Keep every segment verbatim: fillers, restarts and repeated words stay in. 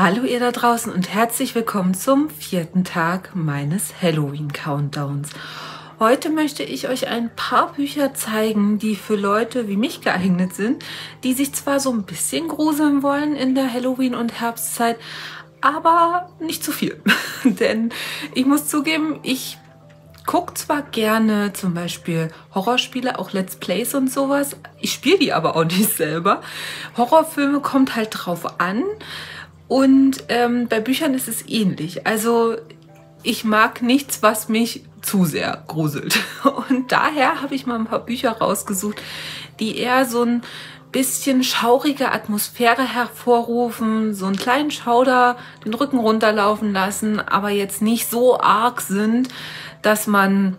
Hallo ihr da draußen und herzlich willkommen zum vierten Tag meines Halloween-Countdowns. Heute möchte ich euch ein paar Bücher zeigen, die für Leute wie mich geeignet sind, die sich zwar so ein bisschen gruseln wollen in der Halloween- und Herbstzeit, aber nicht zu viel. Denn ich muss zugeben, ich gucke zwar gerne zum Beispiel Horrorspiele, auch Let's Plays und sowas, ich spiele die aber auch nicht selber. Horrorfilme kommt halt drauf an. Und ähm, bei Büchern ist es ähnlich. Also ich mag nichts, was mich zu sehr gruselt. Und daher habe ich mal ein paar Bücher rausgesucht, die eher so ein bisschen schaurige Atmosphäre hervorrufen, so einen kleinen Schauder den Rücken runterlaufen lassen, aber jetzt nicht so arg sind, dass man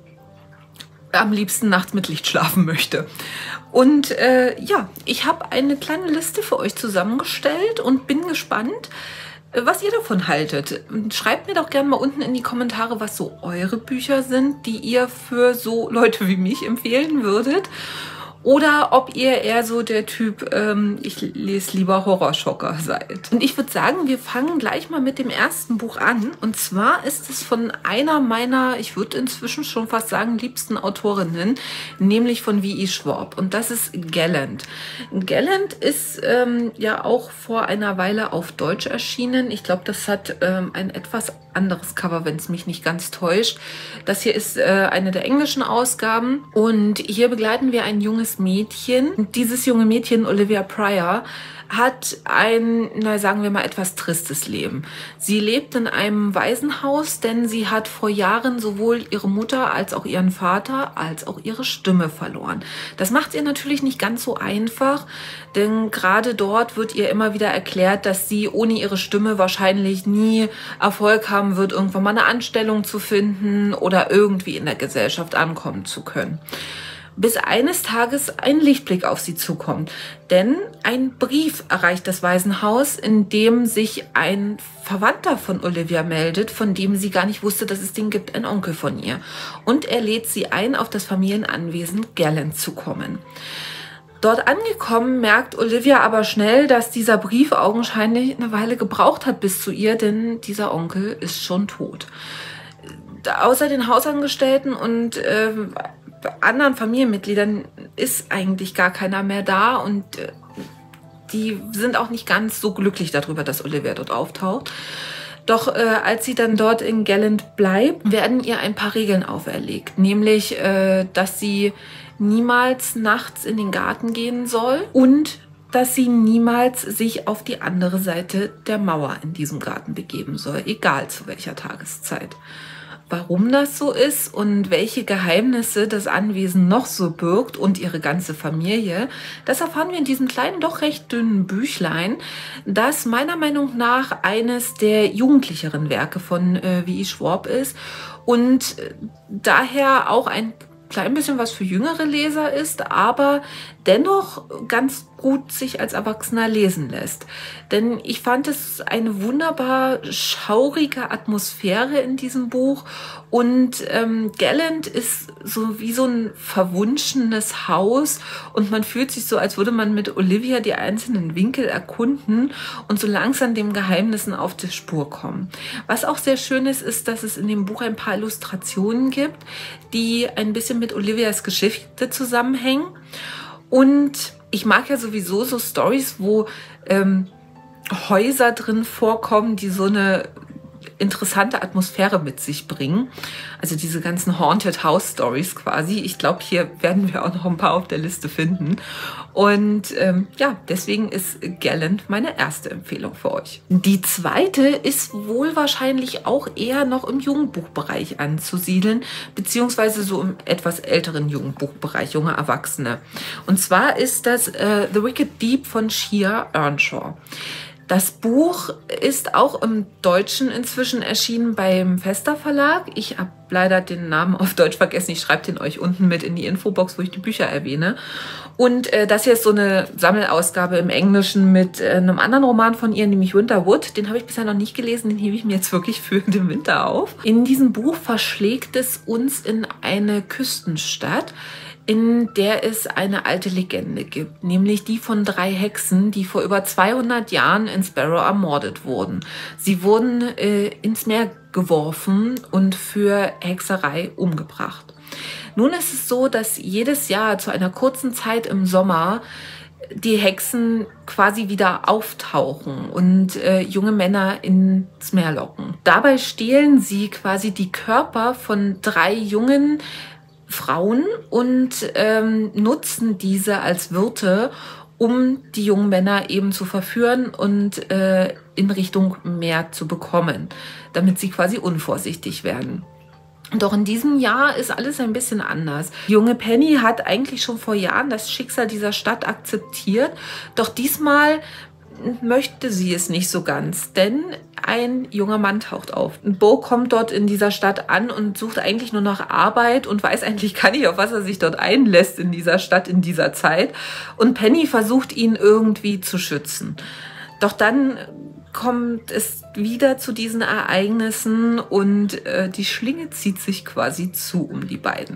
am liebsten nachts mit Licht schlafen möchte. Und äh, ja, ich habe eine kleine Liste für euch zusammengestellt und bin gespannt, was ihr davon haltet. Schreibt mir doch gerne mal unten in die Kommentare, was so eure Bücher sind, die ihr für so Leute wie mich empfehlen würdet. Oder ob ihr eher so der Typ, ähm, ich lese lieber Horrorschocker seid. Und ich würde sagen, wir fangen gleich mal mit dem ersten Buch an. Und zwar ist es von einer meiner, ich würde inzwischen schon fast sagen, liebsten Autorinnen, nämlich von W E Schwab. Und das ist Gallant. Gallant ist ähm, ja auch vor einer Weile auf Deutsch erschienen. Ich glaube, das hat ähm, ein etwas anderes Cover, wenn es mich nicht ganz täuscht. Das hier ist äh, eine der englischen Ausgaben. Und hier begleiten wir ein junges Mädchen. Und dieses junge Mädchen, Olivia Pryor, hat ein, na sagen wir mal, etwas tristes Leben. Sie lebt in einem Waisenhaus, denn sie hat vor Jahren sowohl ihre Mutter als auch ihren Vater als auch ihre Stimme verloren. Das macht ihr natürlich nicht ganz so einfach, denn gerade dort wird ihr immer wieder erklärt, dass sie ohne ihre Stimme wahrscheinlich nie Erfolg haben wird, irgendwann mal eine Anstellung zu finden oder irgendwie in der Gesellschaft ankommen zu können. Bis eines Tages ein Lichtblick auf sie zukommt. Denn ein Brief erreicht das Waisenhaus, in dem sich ein Verwandter von Olivia meldet, von dem sie gar nicht wusste, dass es den gibt, ein Onkel von ihr. Und er lädt sie ein, auf das Familienanwesen Gallant zu kommen. Dort angekommen merkt Olivia aber schnell, dass dieser Brief augenscheinlich eine Weile gebraucht hat bis zu ihr, denn dieser Onkel ist schon tot. Außer den Hausangestellten und äh, anderen Familienmitgliedern ist eigentlich gar keiner mehr da und äh, die sind auch nicht ganz so glücklich darüber, dass Olivia dort auftaucht. Doch äh, als sie dann dort in Gallant bleibt, werden ihr ein paar Regeln auferlegt, nämlich, äh, dass sie niemals nachts in den Garten gehen soll und dass sie niemals sich auf die andere Seite der Mauer in diesem Garten begeben soll, egal zu welcher Tageszeit. Warum das so ist und welche Geheimnisse das Anwesen noch so birgt und ihre ganze Familie, das erfahren wir in diesem kleinen, doch recht dünnen Büchlein, das meiner Meinung nach eines der jugendlicheren Werke von äh, W E Schwab ist und äh, daher auch ein klein bisschen was für jüngere Leser ist, aber dennoch ganz gut sich als Erwachsener lesen lässt. Denn ich fand es eine wunderbar schaurige Atmosphäre in diesem Buch und ähm, Gallant ist so wie so ein verwunschenes Haus und man fühlt sich so, als würde man mit Olivia die einzelnen Winkel erkunden und so langsam den Geheimnissen auf die Spur kommen. Was auch sehr schön ist, ist, dass es in dem Buch ein paar Illustrationen gibt, die ein bisschen mit Olivias Geschichte zusammenhängen. Und ich mag ja sowieso so Storys, wo ähm, Häuser drin vorkommen, die so eine interessante Atmosphäre mit sich bringen. Also diese ganzen Haunted House Stories quasi. Ich glaube, hier werden wir auch noch ein paar auf der Liste finden. Und ähm, ja, deswegen ist Gallant meine erste Empfehlung für euch. Die zweite ist wohl wahrscheinlich auch eher noch im Jugendbuchbereich anzusiedeln, beziehungsweise so im etwas älteren Jugendbuchbereich, junge Erwachsene. Und zwar ist das äh, The Wicked Deep von Shea Ernshaw. Das Buch ist auch im Deutschen inzwischen erschienen beim Vesta Verlag. Ich habe leider den Namen auf Deutsch vergessen. Ich schreibe den euch unten mit in die Infobox, wo ich die Bücher erwähne. Und äh, das hier ist so eine Sammelausgabe im Englischen mit äh, einem anderen Roman von ihr, nämlich Winterwood. Den habe ich bisher noch nicht gelesen, den hebe ich mir jetzt wirklich für den Winter auf. In diesem Buch verschlägt es uns in eine Küstenstadt, in der es eine alte Legende gibt, nämlich die von drei Hexen, die vor über zweihundert Jahren in Sparrow ermordet wurden. Sie wurden äh, ins Meer geworfen und für Hexerei umgebracht. Nun ist es so, dass jedes Jahr zu einer kurzen Zeit im Sommer die Hexen quasi wieder auftauchen und äh, junge Männer ins Meer locken. Dabei stehlen sie quasi die Körper von drei jungen Frauen und ähm, nutzen diese als Wirte, um die jungen Männer eben zu verführen und äh, in Richtung Meer zu bekommen, damit sie quasi unvorsichtig werden. Doch in diesem Jahr ist alles ein bisschen anders. Die junge Penny hat eigentlich schon vor Jahren das Schicksal dieser Stadt akzeptiert, doch diesmal möchte sie es nicht so ganz, denn ein junger Mann taucht auf. Bo kommt dort in dieser Stadt an und sucht eigentlich nur nach Arbeit und weiß eigentlich gar nicht, auf was er sich dort einlässt in dieser Stadt in dieser Zeit. Und Penny versucht, ihn irgendwie zu schützen. Doch dann kommt es wieder zu diesen Ereignissen und äh, die Schlinge zieht sich quasi zu um die beiden.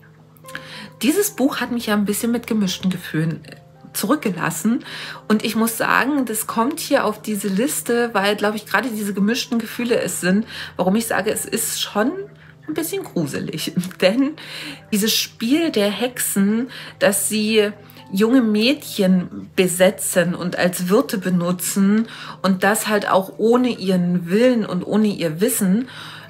Dieses Buch hat mich ja ein bisschen mit gemischten Gefühlen zurückgelassen und ich muss sagen, das kommt hier auf diese Liste, weil, glaube ich, gerade diese gemischten Gefühle es sind, warum ich sage, es ist schon ein bisschen gruselig. Denn dieses Spiel der Hexen, dass sie junge Mädchen besetzen und als Wirte benutzen und das halt auch ohne ihren Willen und ohne ihr Wissen,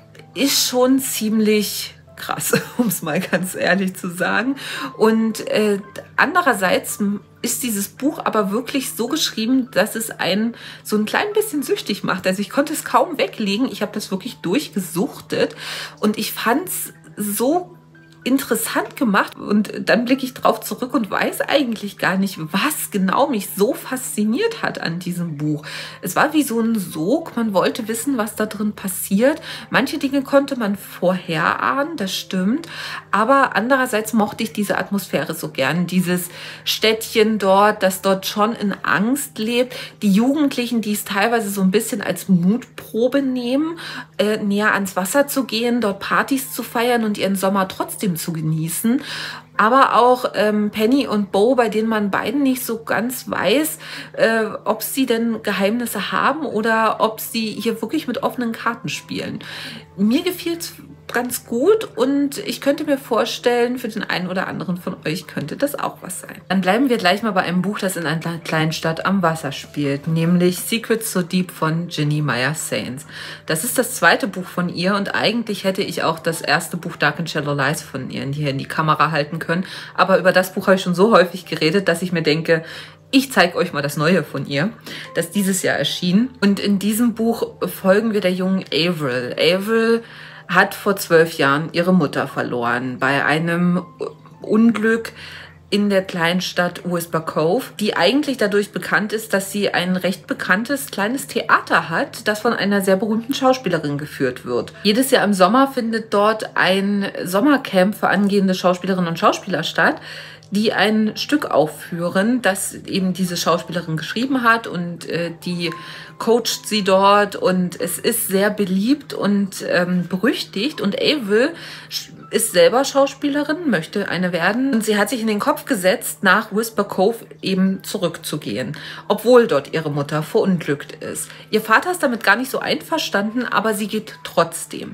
ist schon ziemlich krass, um es mal ganz ehrlich zu sagen. Und äh, andererseits ist dieses Buch aber wirklich so geschrieben, dass es einen so ein klein bisschen süchtig macht. Also ich konnte es kaum weglegen. Ich habe das wirklich durchgesuchtet und ich fand es so interessant gemacht und dann blicke ich drauf zurück und weiß eigentlich gar nicht, was genau mich so fasziniert hat an diesem Buch. Es war wie so ein Sog, man wollte wissen, was da drin passiert. Manche Dinge konnte man vorher ahnen, das stimmt, aber andererseits mochte ich diese Atmosphäre so gern, dieses Städtchen dort, das dort schon in Angst lebt, die Jugendlichen, die es teilweise so ein bisschen als Mutprobe nehmen, äh, näher ans Wasser zu gehen, dort Partys zu feiern und ihren Sommer trotzdem zu genießen, aber auch ähm, Penny und Bo, bei denen man beiden nicht so ganz weiß, äh, ob sie denn Geheimnisse haben oder ob sie hier wirklich mit offenen Karten spielen. Mir gefiel es ganz gut und ich könnte mir vorstellen, für den einen oder anderen von euch könnte das auch was sein. Dann bleiben wir gleich mal bei einem Buch, das in einer kleinen Stadt am Wasser spielt, nämlich Secrets So Deep von Ginny Meyer Saints. Das ist das zweite Buch von ihr und eigentlich hätte ich auch das erste Buch Dark and Shallow Lies von ihr hier in die Kamera halten können, aber über das Buch habe ich schon so häufig geredet, dass ich mir denke, ich zeige euch mal das Neue von ihr, das dieses Jahr erschien. Und in diesem Buch folgen wir der jungen Avril. Avril hat vor zwölf Jahren ihre Mutter verloren bei einem Unglück in der Kleinstadt Whisper Cove, die eigentlich dadurch bekannt ist, dass sie ein recht bekanntes kleines Theater hat, das von einer sehr berühmten Schauspielerin geführt wird. Jedes Jahr im Sommer findet dort ein Sommercamp für angehende Schauspielerinnen und Schauspieler statt, die ein Stück aufführen, das eben diese Schauspielerin geschrieben hat und äh, die coacht sie dort und es ist sehr beliebt und ähm, berüchtigt und Avril ist selber Schauspielerin, möchte eine werden und sie hat sich in den Kopf gesetzt, nach Whisper Cove eben zurückzugehen, obwohl dort ihre Mutter verunglückt ist. Ihr Vater ist damit gar nicht so einverstanden, aber sie geht trotzdem.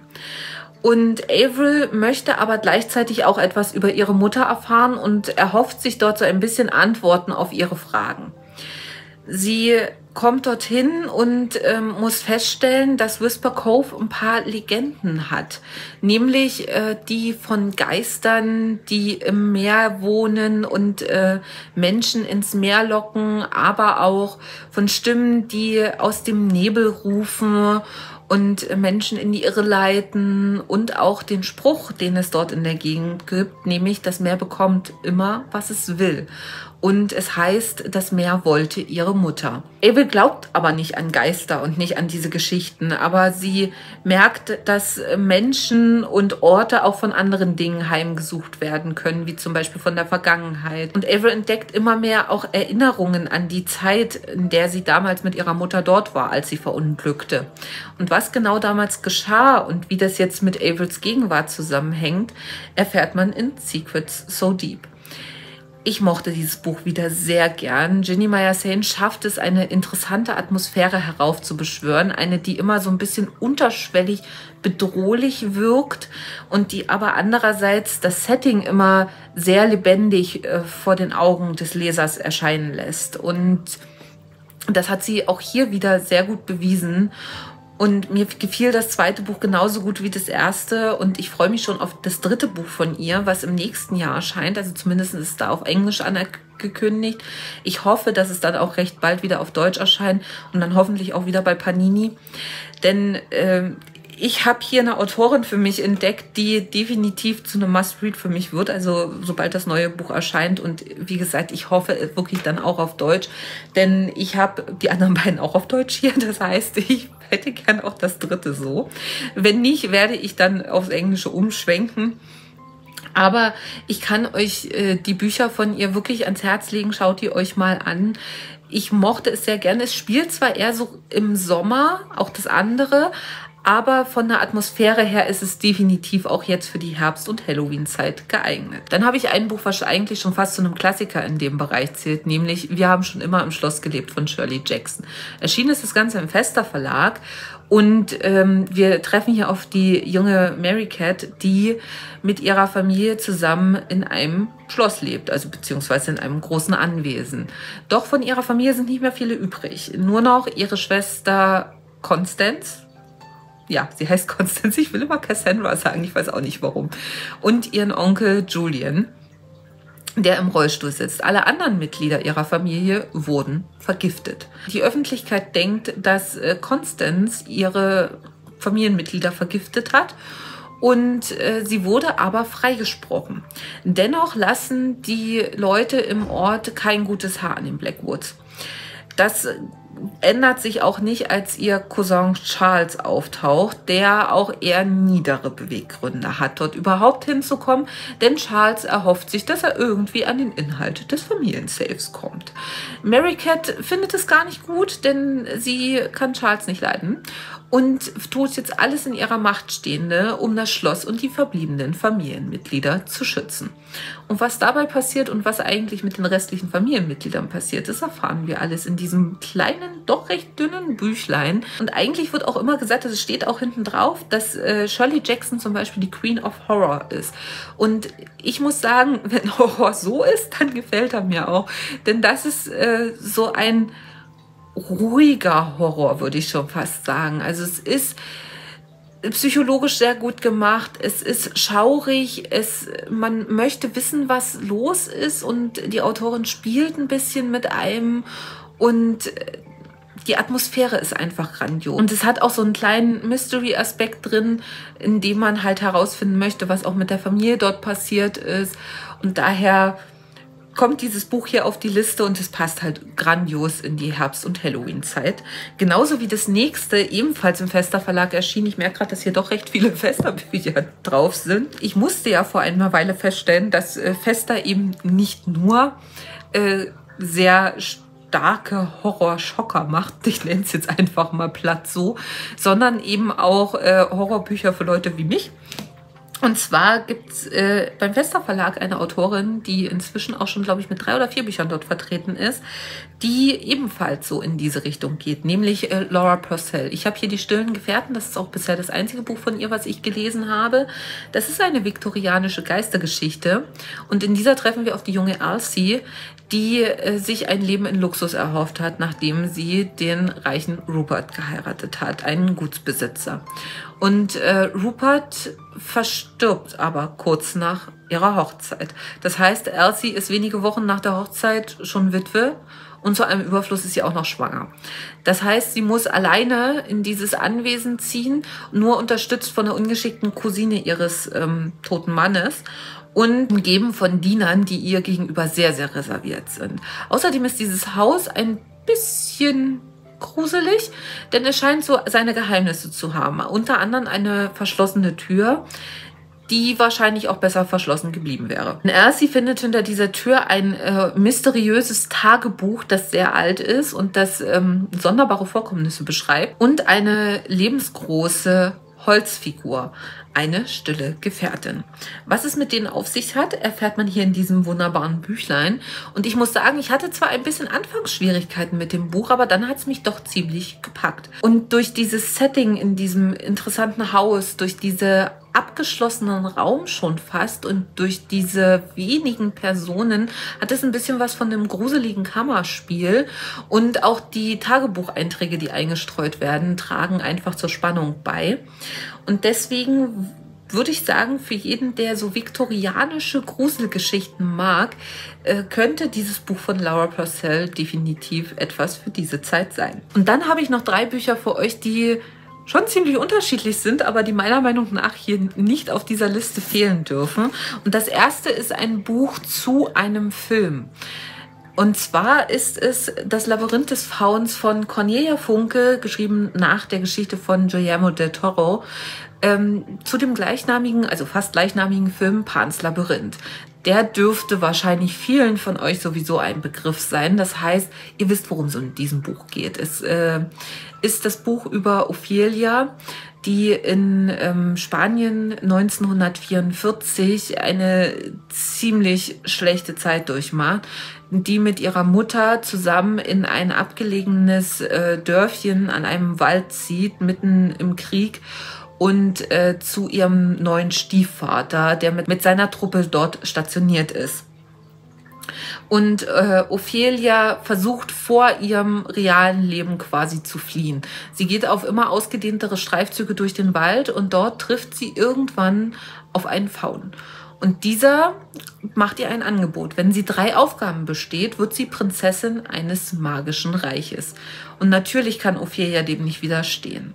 Und Avril möchte aber gleichzeitig auch etwas über ihre Mutter erfahren und erhofft sich dort so ein bisschen Antworten auf ihre Fragen. Sie kommt dorthin und ähm, muss feststellen, dass Whisper Cove ein paar Legenden hat. Nämlich äh, die von Geistern, die im Meer wohnen und äh, Menschen ins Meer locken, aber auch von Stimmen, die aus dem Nebel rufen und Menschen in die Irre leiten und auch den Spruch, den es dort in der Gegend gibt, nämlich das Meer bekommt immer, was es will. Und es heißt, das Meer wollte ihre Mutter. Avril glaubt aber nicht an Geister und nicht an diese Geschichten, aber sie merkt, dass Menschen und Orte auch von anderen Dingen heimgesucht werden können, wie zum Beispiel von der Vergangenheit. Und Avril entdeckt immer mehr auch Erinnerungen an die Zeit, in der sie damals mit ihrer Mutter dort war, als sie verunglückte. Und was genau damals geschah und wie das jetzt mit Avrils Gegenwart zusammenhängt, erfährt man in Secrets So Deep. Ich mochte dieses Buch wieder sehr gern. Ginny Meyer Saint schafft es, eine interessante Atmosphäre heraufzubeschwören. Eine, die immer so ein bisschen unterschwellig bedrohlich wirkt und die aber andererseits das Setting immer sehr lebendig äh, vor den Augen des Lesers erscheinen lässt. Und das hat sie auch hier wieder sehr gut bewiesen. Und mir gefiel das zweite Buch genauso gut wie das erste. Und ich freue mich schon auf das dritte Buch von ihr, was im nächsten Jahr erscheint. Also zumindest ist es da auf Englisch angekündigt. Ich hoffe, dass es dann auch recht bald wieder auf Deutsch erscheint und dann hoffentlich auch wieder bei Panini. Denn äh, ich habe hier eine Autorin für mich entdeckt, die definitiv zu einem Must-Read für mich wird. Also sobald das neue Buch erscheint. Und wie gesagt, ich hoffe wirklich dann auch auf Deutsch. Denn ich habe die anderen beiden auch auf Deutsch hier. Das heißt, ich hätte gern auch das dritte so. Wenn nicht, werde ich dann aufs Englische umschwenken. Aber ich kann euch äh, die Bücher von ihr wirklich ans Herz legen. Schaut die euch mal an. Ich mochte es sehr gerne. Es spielt zwar eher so im Sommer, auch das andere, aber von der Atmosphäre her ist es definitiv auch jetzt für die Herbst- und Halloween-Zeit geeignet. Dann habe ich ein Buch, was eigentlich schon fast zu einem Klassiker in dem Bereich zählt, nämlich Wir haben schon immer im Schloss gelebt von Shirley Jackson. Erschienen ist das Ganze im Vesta Verlag und ähm, wir treffen hier auf die junge Mary Cat, die mit ihrer Familie zusammen in einem Schloss lebt, also beziehungsweise in einem großen Anwesen. Doch von ihrer Familie sind nicht mehr viele übrig. Nur noch ihre Schwester Constance. Ja, sie heißt Constance, ich will immer Cassandra sagen, ich weiß auch nicht warum. Und ihren Onkel Julian, der im Rollstuhl sitzt. Alle anderen Mitglieder ihrer Familie wurden vergiftet. Die Öffentlichkeit denkt, dass Constance ihre Familienmitglieder vergiftet hat und äh, sie wurde aber freigesprochen. Dennoch lassen die Leute im Ort kein gutes Haar an den Blackwoods. Das ändert sich auch nicht, als ihr Cousin Charles auftaucht, der auch eher niedere Beweggründe hat, dort überhaupt hinzukommen, denn Charles erhofft sich, dass er irgendwie an den Inhalt des Familiensafes kommt. Mary Cat findet es gar nicht gut, denn sie kann Charles nicht leiden und tut jetzt alles in ihrer Macht Stehende, um das Schloss und die verbliebenen Familienmitglieder zu schützen. Und was dabei passiert und was eigentlich mit den restlichen Familienmitgliedern passiert, das erfahren wir alles in diesem kleinen, doch recht dünnen Büchlein. Und eigentlich wird auch immer gesagt, es steht auch hinten drauf, dass äh, Shirley Jackson zum Beispiel die Queen of Horror ist. Und ich muss sagen, wenn Horror so ist, dann gefällt er mir auch. Denn das ist äh, so ein ruhiger Horror, würde ich schon fast sagen. Also es ist psychologisch sehr gut gemacht, es ist schaurig, es, man möchte wissen, was los ist und die Autorin spielt ein bisschen mit einem und die Atmosphäre ist einfach grandios. Und es hat auch so einen kleinen Mystery-Aspekt drin, in dem man halt herausfinden möchte, was auch mit der Familie dort passiert ist. Und daher kommt dieses Buch hier auf die Liste und es passt halt grandios in die Herbst- und Halloween-Zeit. Genauso wie das nächste, ebenfalls im Vesta Verlag erschienen. Ich merke gerade, dass hier doch recht viele Vesta-Bücher drauf sind. Ich musste ja vor einer Weile feststellen, dass äh, Vesta eben nicht nur äh, sehr starke Horrorschocker macht, ich nenne es jetzt einfach mal platt so, sondern eben auch äh, Horrorbücher für Leute wie mich. Und zwar gibt es äh, beim Vesta Verlag eine Autorin, die inzwischen auch schon, glaube ich, mit drei oder vier Büchern dort vertreten ist, die ebenfalls so in diese Richtung geht, nämlich äh, Laura Purcell. Ich habe hier Die stillen Gefährten, das ist auch bisher das einzige Buch von ihr, was ich gelesen habe. Das ist eine viktorianische Geistergeschichte und in dieser treffen wir auf die junge Elsie, die äh, sich ein Leben in Luxus erhofft hat, nachdem sie den reichen Rupert geheiratet hat, einen Gutsbesitzer. Und äh, Rupert verstirbt aber kurz nach ihrer Hochzeit. Das heißt, Elsie ist wenige Wochen nach der Hochzeit schon Witwe und zu einem Überfluss ist sie auch noch schwanger. Das heißt, sie muss alleine in dieses Anwesen ziehen, nur unterstützt von der ungeschickten Cousine ihres ähm, toten Mannes und umgeben von Dienern, die ihr gegenüber sehr, sehr reserviert sind. Außerdem ist dieses Haus ein bisschen gruselig, denn es scheint so seine Geheimnisse zu haben. Unter anderem eine verschlossene Tür, die wahrscheinlich auch besser verschlossen geblieben wäre. Elsie findet hinter dieser Tür ein äh, mysteriöses Tagebuch, das sehr alt ist und das ähm, sonderbare Vorkommnisse beschreibt und eine lebensgroße Holzfigur. Eine stille Gefährtin. Was es mit denen auf sich hat, erfährt man hier in diesem wunderbaren Büchlein. Und ich muss sagen, ich hatte zwar ein bisschen Anfangsschwierigkeiten mit dem Buch, aber dann hat es mich doch ziemlich gepackt. Und durch dieses Setting in diesem interessanten Haus, durch diese abgeschlossenen Raum schon fast und durch diese wenigen Personen hat es ein bisschen was von einem gruseligen Kammerspiel, und auch die Tagebucheinträge, die eingestreut werden, tragen einfach zur Spannung bei. Und deswegen würde ich sagen, für jeden, der so viktorianische Gruselgeschichten mag, könnte dieses Buch von Laura Purcell definitiv etwas für diese Zeit sein. Und dann habe ich noch drei Bücher für euch, die schon ziemlich unterschiedlich sind, aber die meiner Meinung nach hier nicht auf dieser Liste fehlen dürfen. Und das erste ist ein Buch zu einem Film. Und zwar ist es Das Labyrinth des Fauns von Cornelia Funke, geschrieben nach der Geschichte von Guillermo del Toro, ähm, zu dem gleichnamigen, also fast gleichnamigen Film Pans Labyrinth. Der dürfte wahrscheinlich vielen von euch sowieso ein Begriff sein. Das heißt, ihr wisst, worum es in diesem Buch geht. Es äh, ist das Buch über Ophelia, die in ähm, Spanien neunzehnhundertvierundvierzig eine ziemlich schlechte Zeit durchmacht, die mit ihrer Mutter zusammen in ein abgelegenes äh, Dörfchen an einem Wald zieht, mitten im Krieg, und äh, zu ihrem neuen Stiefvater, der mit, mit seiner Truppe dort stationiert ist. Und äh, Ophelia versucht vor ihrem realen Leben quasi zu fliehen. Sie geht auf immer ausgedehntere Streifzüge durch den Wald und dort trifft sie irgendwann auf einen Faun. Und dieser macht ihr ein Angebot. Wenn sie drei Aufgaben besteht, wird sie Prinzessin eines magischen Reiches. Und natürlich kann Ophelia dem nicht widerstehen.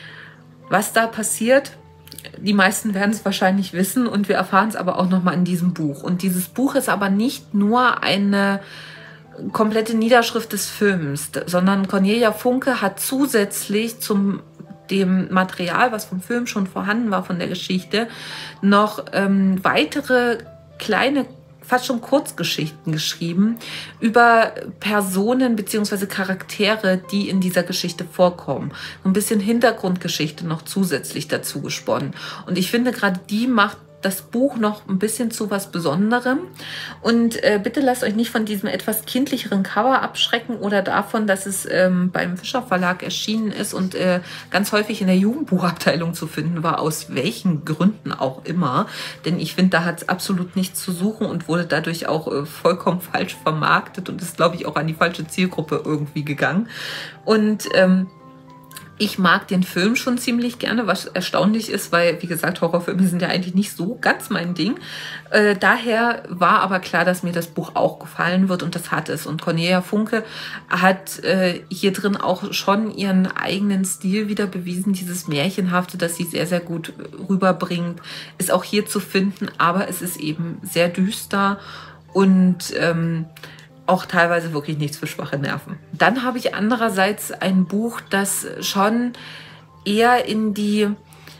Was da passiert, die meisten werden es wahrscheinlich wissen, und wir erfahren es aber auch nochmal in diesem Buch. Und dieses Buch ist aber nicht nur eine komplette Niederschrift des Films, sondern Cornelia Funke hat zusätzlich zum dem Material, was vom Film schon vorhanden war, von der Geschichte, noch ähm, weitere kleine, fast schon Kurzgeschichten geschrieben über Personen bzw. Charaktere, die in dieser Geschichte vorkommen. Ein bisschen Hintergrundgeschichte noch zusätzlich dazu gesponnen. Und ich finde, gerade die macht das Buch noch ein bisschen zu was Besonderem. Und äh, bitte lasst euch nicht von diesem etwas kindlicheren Cover abschrecken oder davon, dass es ähm, beim Fischer Verlag erschienen ist und äh, ganz häufig in der Jugendbuchabteilung zu finden war, aus welchen Gründen auch immer. Denn ich finde, da hat es absolut nichts zu suchen und wurde dadurch auch äh, vollkommen falsch vermarktet und ist, glaube ich, auch an die falsche Zielgruppe irgendwie gegangen. Und ähm, ich mag den Film schon ziemlich gerne, was erstaunlich ist, weil, wie gesagt, Horrorfilme sind ja eigentlich nicht so ganz mein Ding. Äh, daher war aber klar, dass mir das Buch auch gefallen wird, und das hat es. Und Cornelia Funke hat äh, hier drin auch schon ihren eigenen Stil wieder bewiesen. Dieses Märchenhafte, das sie sehr, sehr gut rüberbringt, ist auch hier zu finden, aber es ist eben sehr düster und ähm, auch teilweise wirklich nichts für schwache Nerven. Dann habe ich andererseits ein Buch, das schon eher in die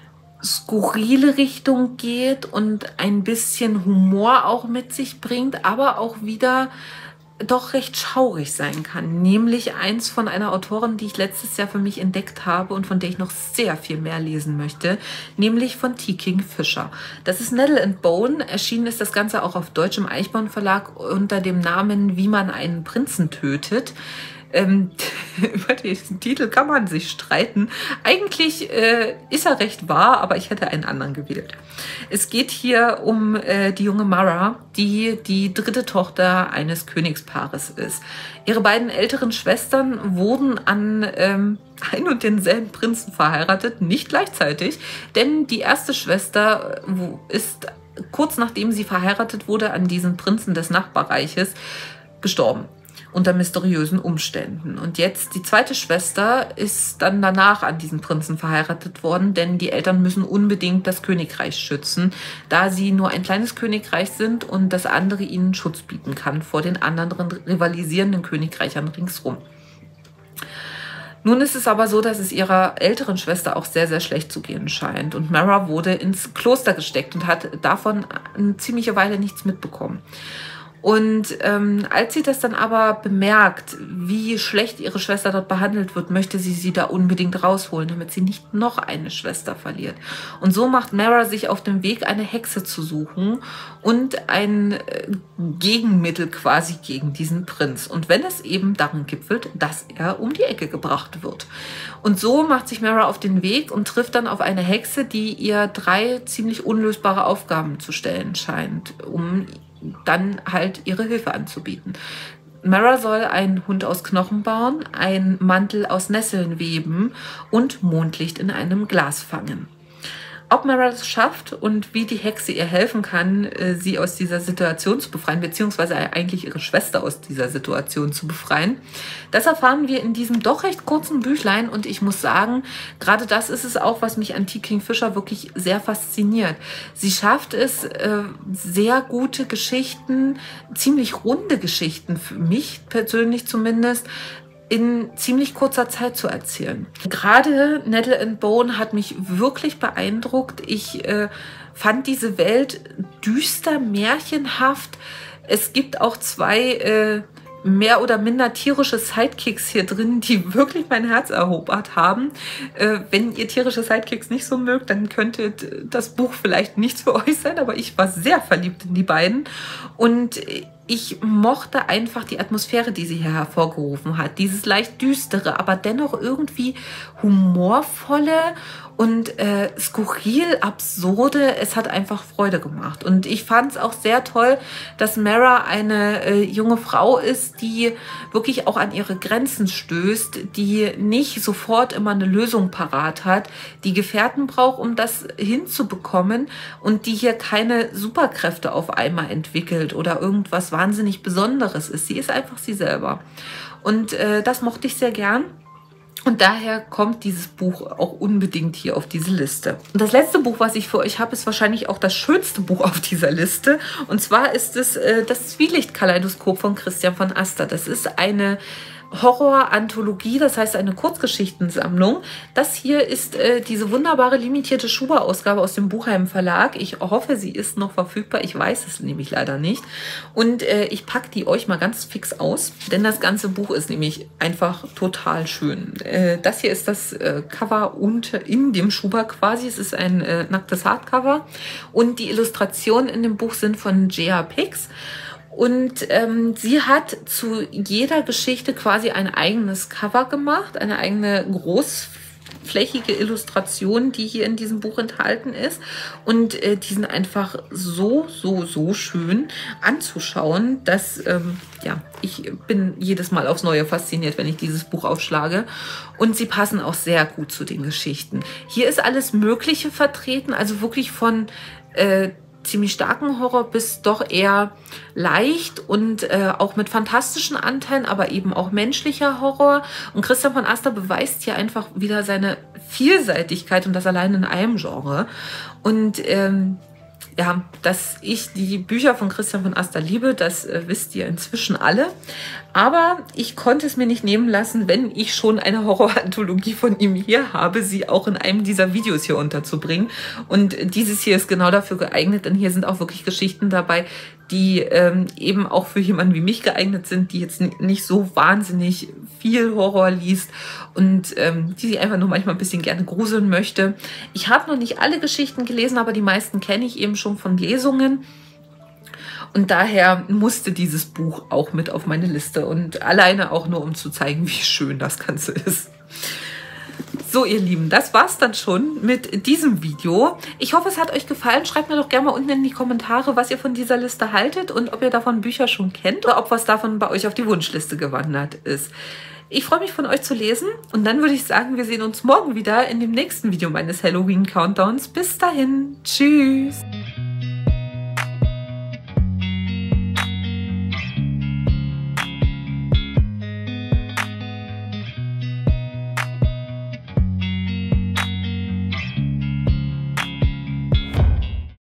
skurrile Richtung geht und ein bisschen Humor auch mit sich bringt, aber auch wieder doch recht schaurig sein kann. Nämlich eins von einer Autorin, die ich letztes Jahr für mich entdeckt habe und von der ich noch sehr viel mehr lesen möchte, nämlich von T. King Fisher. Das ist Nettle and Bone. Erschienen ist das Ganze auch auf Deutsch im Eichborn Verlag unter dem Namen Wie man einen Prinzen tötet. Ähm, über diesen Titel kann man sich streiten. Eigentlich äh, ist er recht wahr, aber ich hätte einen anderen gewählt. Es geht hier um äh, die junge Mara, die die dritte Tochter eines Königspaares ist. Ihre beiden älteren Schwestern wurden an ähm, ein und denselben Prinzen verheiratet, nicht gleichzeitig, denn die erste Schwester ist kurz nachdem sie verheiratet wurde an diesen Prinzen des Nachbarreiches gestorben. Unter mysteriösen Umständen. Und jetzt die zweite Schwester ist dann danach an diesen Prinzen verheiratet worden, denn die Eltern müssen unbedingt das Königreich schützen, da sie nur ein kleines Königreich sind und das andere ihnen Schutz bieten kann vor den anderen rivalisierenden Königreichern ringsrum. Nun ist es aber so, dass es ihrer älteren Schwester auch sehr, sehr schlecht zu gehen scheint. Und Mara wurde ins Kloster gesteckt und hat davon eine ziemliche Weile nichts mitbekommen. Und ähm, als sie das dann aber bemerkt, wie schlecht ihre Schwester dort behandelt wird, möchte sie sie da unbedingt rausholen, damit sie nicht noch eine Schwester verliert. Und so macht Mara sich auf den Weg, eine Hexe zu suchen und ein äh, Gegenmittel quasi gegen diesen Prinz. Und wenn es eben darin gipfelt, dass er um die Ecke gebracht wird. Und so macht sich Mara auf den Weg und trifft dann auf eine Hexe, die ihr drei ziemlich unlösbare Aufgaben zu stellen scheint, um dann halt ihre Hilfe anzubieten. Mara soll einen Hund aus Knochen bauen, einen Mantel aus Nesseln weben und Mondlicht in einem Glas fangen. Ob Mara das schafft und wie die Hexe ihr helfen kann, sie aus dieser Situation zu befreien, beziehungsweise eigentlich ihre Schwester aus dieser Situation zu befreien, das erfahren wir in diesem doch recht kurzen Büchlein. Und ich muss sagen, gerade das ist es auch, was mich an T. Kingfisher wirklich sehr fasziniert. Sie schafft es, sehr gute Geschichten, ziemlich runde Geschichten, für mich persönlich zumindest, in ziemlich kurzer Zeit zu erzählen. Gerade Nettle and Bone hat mich wirklich beeindruckt. Ich äh, fand diese Welt düster, märchenhaft. Es gibt auch zwei äh, mehr oder minder tierische Sidekicks hier drin, die wirklich mein Herz erobert haben. Äh, wenn ihr tierische Sidekicks nicht so mögt, dann könnte das Buch vielleicht nichts für euch sein, aber ich war sehr verliebt in die beiden. Und ich mochte einfach die Atmosphäre, die sie hier hervorgerufen hat. Dieses leicht düstere, aber dennoch irgendwie humorvolle und äh, skurril, absurde. Es hat einfach Freude gemacht. Und ich fand es auch sehr toll, dass Mara eine äh, junge Frau ist, die wirklich auch an ihre Grenzen stößt, die nicht sofort immer eine Lösung parat hat, die Gefährten braucht, um das hinzubekommen und die hier keine Superkräfte auf einmal entwickelt oder irgendwas wahnsinnig Besonderes ist. Sie ist einfach sie selber. Und äh, das mochte ich sehr gern. Und daher kommt dieses Buch auch unbedingt hier auf diese Liste. Und das letzte Buch, was ich für euch habe, ist wahrscheinlich auch das schönste Buch auf dieser Liste. Und zwar ist es äh, das Zwielicht-Kaleidoskop von Christian von Aster. Das ist eine Horror-Anthologie, das heißt eine Kurzgeschichtensammlung. Das hier ist äh, diese wunderbare limitierte Schuber-Ausgabe aus dem Buchheim Verlag. Ich hoffe, sie ist noch verfügbar. Ich weiß es nämlich leider nicht. Und äh, ich packe die euch mal ganz fix aus, denn das ganze Buch ist nämlich einfach total schön. Äh, das hier ist das äh, Cover unter in dem Schuber quasi. Es ist ein äh, nacktes Hardcover und die Illustrationen in dem Buch sind von J R. Pix. Und ähm, sie hat zu jeder Geschichte quasi ein eigenes Cover gemacht, eine eigene großflächige Illustration, die hier in diesem Buch enthalten ist. Und äh, die sind einfach so, so, so schön anzuschauen, dass ähm, ja, ich bin jedes Mal aufs Neue fasziniert, wenn ich dieses Buch aufschlage. Und sie passen auch sehr gut zu den Geschichten. Hier ist alles Mögliche vertreten, also wirklich von Äh, ziemlich starken Horror bis doch eher leicht und äh, auch mit fantastischen Anteilen, aber eben auch menschlicher Horror. Und Christian von Aster beweist hier einfach wieder seine Vielseitigkeit und das allein in einem Genre. Und ähm, ja, dass ich die Bücher von Christian von Aster liebe, das äh, wisst ihr inzwischen alle. Aber ich konnte es mir nicht nehmen lassen, wenn ich schon eine Horror-Anthologie von ihm hier habe, sie auch in einem dieser Videos hier unterzubringen. Und dieses hier ist genau dafür geeignet, denn hier sind auch wirklich Geschichten dabei, die ähm, eben auch für jemanden wie mich geeignet sind, die jetzt nicht so wahnsinnig viel Horror liest und ähm, die sich einfach nur manchmal ein bisschen gerne gruseln möchte. Ich habe noch nicht alle Geschichten gelesen, aber die meisten kenne ich eben schon von Lesungen. Und daher musste dieses Buch auch mit auf meine Liste und alleine auch nur, um zu zeigen, wie schön das Ganze ist. So, ihr Lieben, das war's dann schon mit diesem Video. Ich hoffe, es hat euch gefallen. Schreibt mir doch gerne mal unten in die Kommentare, was ihr von dieser Liste haltet und ob ihr davon Bücher schon kennt oder ob was davon bei euch auf die Wunschliste gewandert ist. Ich freue mich, von euch zu lesen und dann würde ich sagen, wir sehen uns morgen wieder in dem nächsten Video meines Halloween-Countdowns. Bis dahin, tschüss!